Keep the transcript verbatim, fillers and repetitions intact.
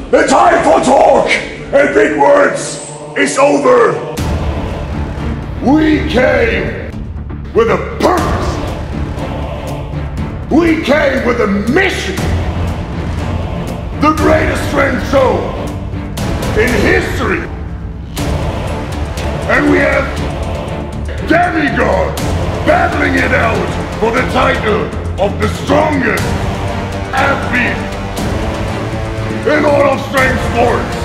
The time for talk and big words is over. We came with a purpose. We came with a mission. The greatest strength show in history. And we have demigods battling it out for the title of the strongest athlete in all of strength sports.